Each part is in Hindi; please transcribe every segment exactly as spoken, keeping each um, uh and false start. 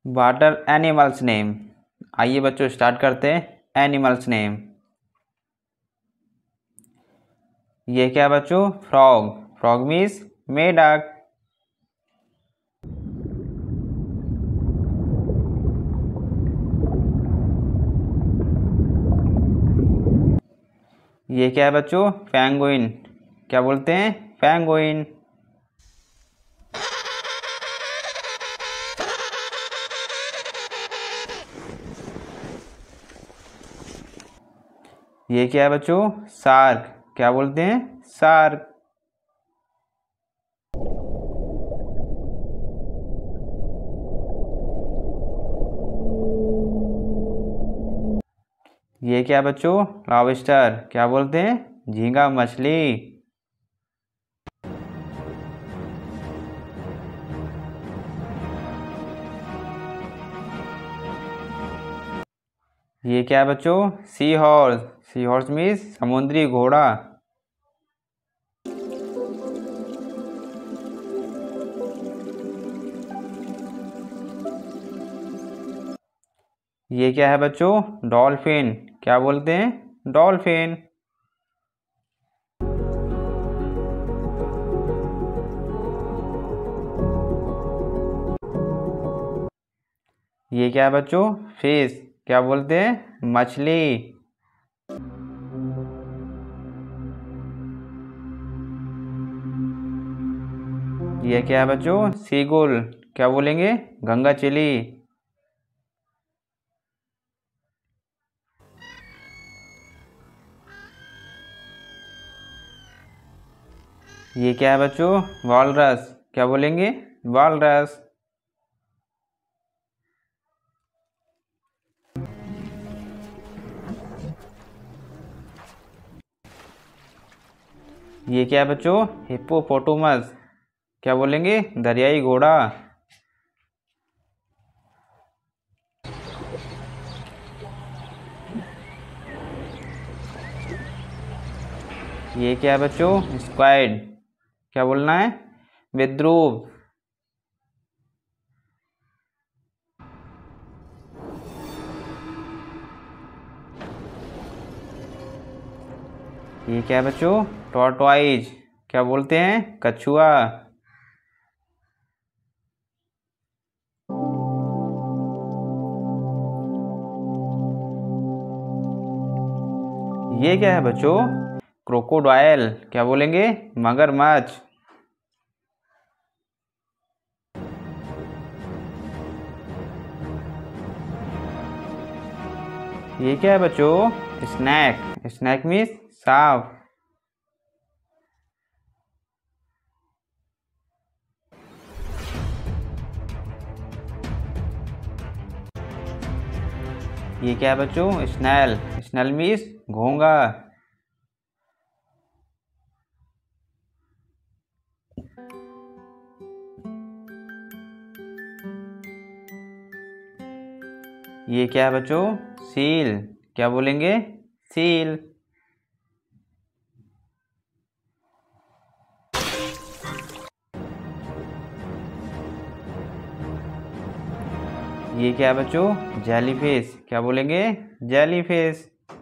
Water animals name. आइए बच्चों स्टार्ट करते हैं एनिमल्स नेम। ये क्या बच्चों? फ्रॉग। फ्रॉग मीन्स मेढक। ये क्या है बच्चों? पेंगुइन। क्या बोलते हैं? पेंगुइन। ये क्या है बच्चों? शार्क। क्या बोलते हैं? शार्क। ये क्या है बच्चों? लॉबस्टर। क्या बोलते हैं? झींगा मछली। ये क्या है बच्चों? Sea horse. Sea horse means समुद्री घोड़ा। ये क्या है बच्चों? डॉल्फिन। क्या बोलते हैं? डॉल्फिन। ये क्या है बच्चों? फिश। क्या बोलते हैं? मछली। ये क्या है बच्चों? सीगुल। क्या बोलेंगे? गंगाचिली। ये क्या है बच्चों? वॉलरस। क्या बोलेंगे? वॉलरस। ये क्या है बच्चों? हिप्पोपोटामस। क्या बोलेंगे? दरियाई घोड़ा। ये क्या है बच्चों? स्क्वाइड। क्या बोलना है? विद्रूप। ये क्या है बच्चों? टॉर्टोइज। क्या बोलते हैं? कछुआ। ये क्या है बच्चों? क्रोकोडाइल। क्या बोलेंगे? मगरमच्छ। ये क्या है बच्चों? स्नैक। स्नैक मीन्स सांप। ये क्या है बच्चों? स्नैल। स्नैल मीन्स घोंगा। ये क्या है बच्चों? सील। क्या बोलेंगे? सील। ये क्या है बच्चों? जेलीफिश। क्या बोलेंगे? जेलीफिश।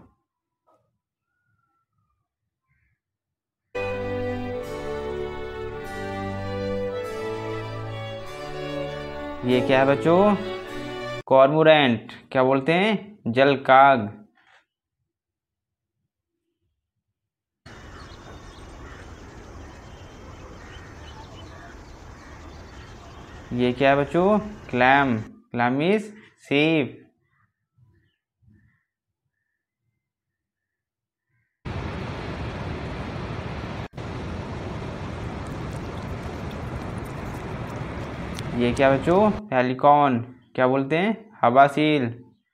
ये क्या है बच्चों? कॉर्मोरेंट। क्या बोलते हैं? जलकाग। ये क्या है बच्चों? क्लैम। क्लैम मीन्स सीप। ये क्या बच्चों? पेलिकॉन। क्या बोलते हैं? हवासील।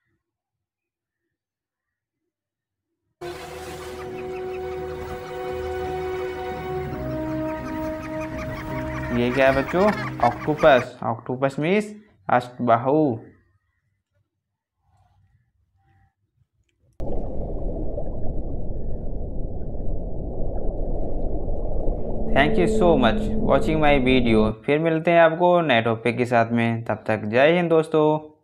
ये क्या है बच्चों? ऑक्टोपस। ऑक्टोपस मीन्स अष्टबाहु। Thank you so much watching my video. फिर मिलते हैं आपको नए टॉपिक के साथ में, तब तक जय हिंद दोस्तों।